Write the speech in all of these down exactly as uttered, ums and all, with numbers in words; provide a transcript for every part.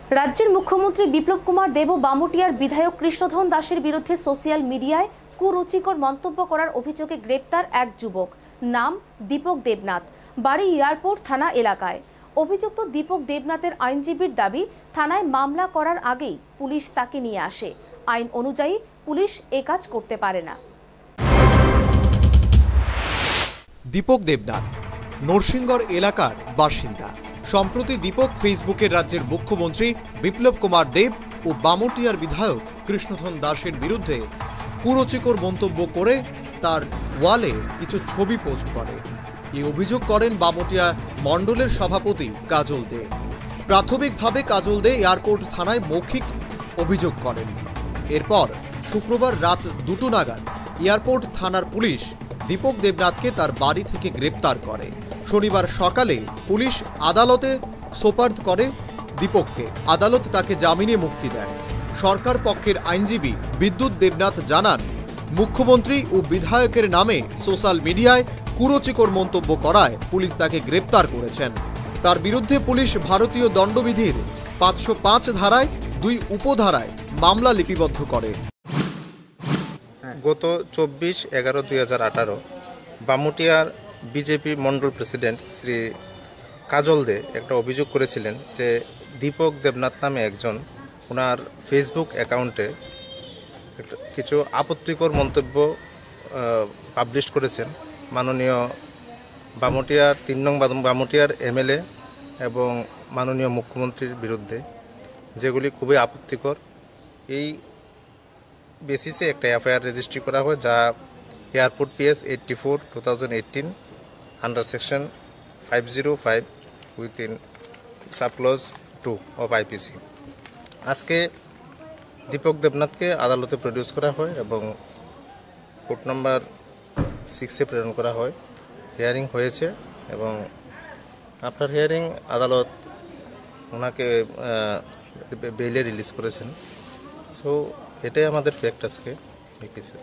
রাজ্যের মুখ্যমন্ত্রী বিপ্লব কুমার দেব ও বামুটিয়ার বিধায়ক কৃষ্ণধন দাসের বিরুদ্ধে সোশ্যাল মিডিয়ায় কুরুচিকর মন্তব্য করার অভিযোগে গ্রেপ্তার এক যুবক, নাম দীপক দেবনাথ, বাড়ি এয়ারপোর্ট থানা এলাকায়। অভিযুক্ত দীপক দেবনাথের আইনজীবীর দাবি, থানায় মামলা করার আগেই পুলিশ তাকে নিয়ে আসে। আইন অনুযায়ী পুলিশ এ কাজ করতে পারে না। দীপক দেবনাথ নরসিংগড় এলাকার বাসিন্দা। সম্প্রতি দীপক ফেসবুকে রাজ্যের মুখ্যমন্ত্রী বিপ্লব কুমার দেব ও বামুটিয়ার বিধায়ক কৃষ্ণধন দাসের বিরুদ্ধে কুরুচিকর মন্তব্য করে তার ওয়ালে কিছু ছবি পোস্ট করে। এই অভিযোগ করেন বামুটিয়া মণ্ডলের সভাপতি কাজল দে। প্রাথমিকভাবে কাজল দে এয়ারপোর্ট থানায় মৌখিক অভিযোগ করেন। এরপর শুক্রবার রাত দুটো নাগাদ এয়ারপোর্ট থানার পুলিশ দীপক দেবনাথকে তার বাড়ি থেকে গ্রেপ্তার করে। শনিবার সকালে পুলিশ আদালতে সোপর্দ করে দীপককে। আদালত তাকে জামিনে মুক্তি দেয়। সরকার পক্ষের আইনজীবী বিদ্যুৎ দেবনাথ জানান, মুখ্যমন্ত্রী ও বিধায়কের নামে সোশ্যাল মিডিয়ায় কুরুচিকর মন্তব্য করায় পুলিশ তাকে গ্রেপ্তার করেছেন। তার বিরুদ্ধে পুলিশ ভারতীয় দণ্ডবিধির পাঁচশো পাঁচ ধারায় দুই উপধারায় মামলা লিপিবদ্ধ করে। গত চব্বিশ এগারো দুই হাজার আঠারো বামুটিয়ার বিজেপি মন্ডল প্রেসিডেন্ট শ্রী কাজল দে একটা অভিযোগ করেছিলেন যে দীপক দেবনাথ নামে একজন ওনার ফেসবুক অ্যাকাউন্টে কিছু আপত্তিকর মন্তব্য পাবলিশ করেছেন মাননীয় বামুটিয়ার তিন নং বামুটিয়ার এমএলএ এবং মাননীয় মুখ্যমন্ত্রীর বিরুদ্ধে, যেগুলি খুবই আপত্তিকর। এই বেসিসে একটা এফআইআর রেজিস্ট্রি করা হয়, যা airport PS eighty four two thousand eighteen under section five zero five within subclause two of IPC. আজকে দীপক দেবনাথকে আদালতে প্রডিউস করা হয় এবং কোর্ট নাম্বার সিক্সে প্রেরণ করা হয়। হিয়ারিং হয়েছে এবং আফটার হিয়ারিং আদালত ওনাকে বেইলে রিলিজ করেছেন। সো এটাই আমাদের ফ্যাক্ট আজকে কেসে।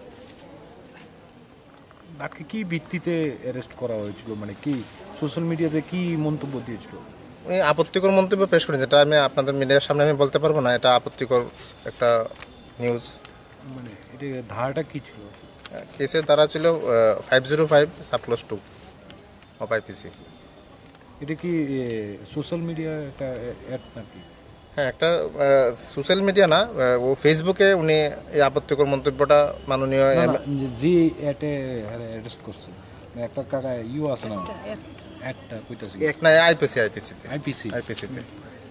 তাকে কি ভিত্তিতে অ্যারেস্ট করা হয়েছিল, মানে কি সোশ্যাল মিডিয়াতে কি মন্তব্য দিয়েছিল? এই আপত্তিকর মন্তব্য পেশ করেন, যেটা আমি আপনাদের মিডিয়ার সামনে আমি বলতে পারবো না। এটা আপত্তিকর একটা নিউজ। মানে এটা ধারাটা কি ছিল? কেসের ধারা ছিল five zero five subclause two of IPC. এটা কি সোশ্যাল মিডিয়া একটা অ্যাড নাকি? হ্যাঁ, একটা সোশ্যাল মিডিয়া না, ও ফেসবুকে উনি এই আপত্তিকর মন্তব্যটা মাননীয় জি অ্যাডে অ্যারেস্ট করছে। একটা কাকা ইউ আছে না, অ্যাডটা কইতাছি এক না আইপিসি আইপিসি আইপিসি আইপিসিতে।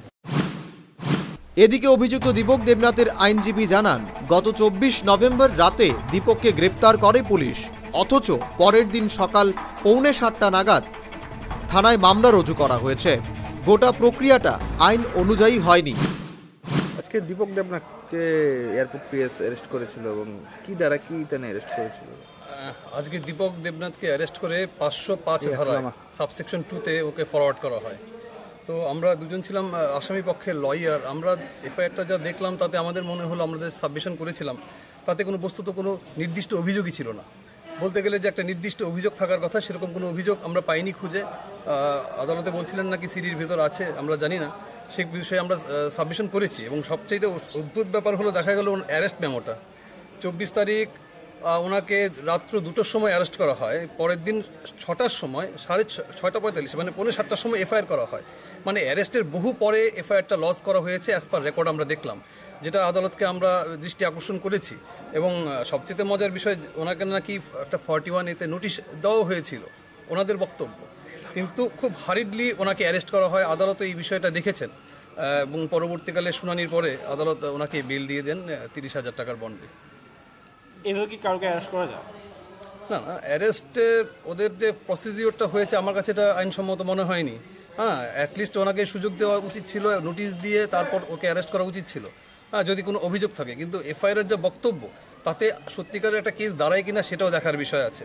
এদিকে অভিযুক্ত দীপক দেবনাথের আইনজীবী জানান, গত চব্বিশ নভেম্বর রাতে দীপককে গ্রেপ্তার করে পুলিশ, অথচ পরের দিন সকাল পৌনে সাতটা নাগাদ থানায় মামলা রুজু করা হয়েছে। গোটা প্রক্রিয়াটা আইন অনুযায়ী হয়নি। আজকে দীপক দেবনাথকে এয়ারপোর্ট পিএস অ্যারেস্ট করেছিল এবং কি দ্বারা কি তেনে অ্যারেস্ট করেছিল? আজকে দীপক দেবনাথকে অ্যারেস্ট করে পাঁচশো পাঁচ ধারায় সাবসেকশন টুতে ওকে ফরওয়ার্ড করা হয়। তো আমরা দুজন ছিলাম আসামি পক্ষের লয়ার। আমরা এফআইআরটা যা দেখলাম তাতে আমাদের মনে হলো, আমরা যে সাবমিশন করেছিলাম তাতে কোনো বস্তুত কোনো নির্দিষ্ট অভিযোগই ছিল না। বলতে গেলে যে একটা নির্দিষ্ট অভিযোগ থাকার কথা, সেরকম কোনো অভিযোগ আমরা পাইনি খুঁজে। আদালতে বলছিলেন নাকি সিডির ভেতর আছে, আমরা জানি না। সে বিষয়ে আমরা সাবমিশন করেছি এবং সবচেয়ে অদ্ভুত ব্যাপার হলো দেখা গেল অ্যারেস্ট মেমোটা চব্বিশ তারিখ ওনাকে রাত্র দুটোর সময় অ্যারেস্ট করা হয়। পরের দিন ছটার সময় সাড়ে ছয়টা পঁয়তাল্লিশ মানে পৌনে সাতটার সময় এফআইআর করা হয়। মানে অ্যারেস্টের বহু পরে এফআইআরটা লস করা হয়েছে অ্যাজ পার রেকর্ড আমরা দেখলাম, যেটা আদালতকে আমরা দৃষ্টি আকর্ষণ করেছি। এবং সবচেয়ে মজার বিষয়, ওনাকে নাকি একটা ফর্টি ওয়ান এতে নোটিশ দেওয়া হয়েছিল ওনাদের বক্তব্য, কিন্তু খুব হারিডলি ওনাকে অ্যারেস্ট করা হয়। আদালত এই বিষয়টা দেখেছেন এবং পরবর্তীকালে শুনানির পরে আদালত ওনাকে বেল দিয়ে দেন তিরিশ হাজার টাকার বন্ডে। এভাবে কি কাউকে অ্যারেস্ট করা যায়? না না, অ্যারেস্টে ওদের যে প্রসিডিওরটা হয়েছে আমার কাছে এটা আইনসম্মত মনে হয়নি। হ্যাঁ, অ্যাটলিস্ট ওনাকে সুযোগ দেওয়া উচিত ছিল, নোটিশ দিয়ে তারপর ওকে অ্যারেস্ট করা উচিত ছিল, হ্যাঁ, যদি কোনো অভিযোগ থাকে। কিন্তু এফআইআরের যে বক্তব্য তাতে সত্যিকারের একটা কেস দাঁড়ায় কিনা সেটাও দেখার বিষয় আছে।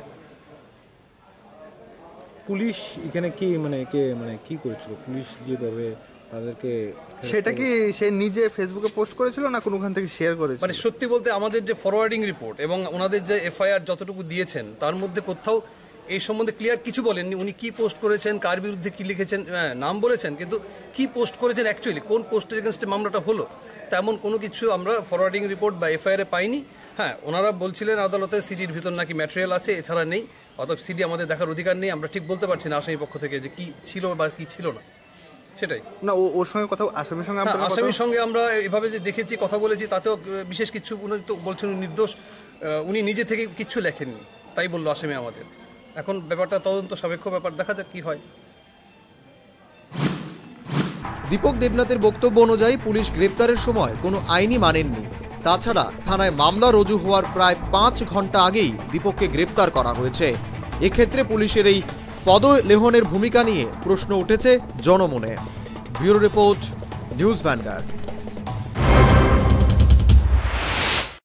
পুলিশ এখানে কি মানে কে মানে কি করেছিল? পুলিশ যেভাবে তাদেরকে, সেটা কি সে নিজে ফেসবুকে পোস্ট করেছিল না কোনোখান থেকে শেয়ার করেছিল? মানে সত্যি বলতে আমাদের যে ফরওয়ার্ডিং রিপোর্ট এবং ওনাদের যে এফআইআর যতটুকু দিয়েছেন তার মধ্যে কোথাও এই সম্বন্ধে ক্লিয়ার কিছু বলেননি। উনি কি পোস্ট করেছেন, কার বিরুদ্ধে কি লিখেছেন, হ্যাঁ, নাম বলেছেন, কিন্তু কি পোস্ট করেছেন অ্যাকচুয়ালি, কোন পোস্টের এগেনস্টে মামলাটা হলো তেমন কোনো কিছু আমরা ফরওয়ার্ডিং রিপোর্ট বা এফআইআরে পাইনি। হ্যাঁ, ওনারা বলছিলেন আদালতে সিডির ভিতর নাকি ম্যাটেরিয়াল আছে, এছাড়া নেই, অতএব সিডি আমাদের দেখার অধিকার নেই। আমরা ঠিক বলতে পারছি না আসামি পক্ষ থেকে যে কি ছিল বা কি ছিল না, সেটাই। না ও ওর সঙ্গে কথা আসামির সঙ্গে হ্যাঁ, আপনার কথা- আসামির সঙ্গে আমরা এভাবে যে দেখেছি, কথা বলেছি, তাতেও আহ, বিশেষ কিছু উনি তো বলছেন উনি নির্দোষ, আহ, উনি নিজে থেকে কিচ্ছু লেখেননি, তাই বললো আসামি আমাদের। এখন ব্যাপারটা তদন্ত সাপেক্ষ ব্যাপার, দেখা যাক কি হয়। দীপক দেবনাথের বক্তব্য অনুযায়ী পুলিশ গ্রেপ্তারের সময় কোনো আইনি মানেননি। তাছাড়া থানায় মামলা রুজু হওয়ার প্রায় পাঁচ ঘন্টা আগেই দীপককে গ্রেপ্তার করা হয়েছে। এক্ষেত্রে পুলিশের এই পদলেহনের ভূমিকা নিয়ে প্রশ্ন উঠেছে জনমনে। Bureau report, News vanguard.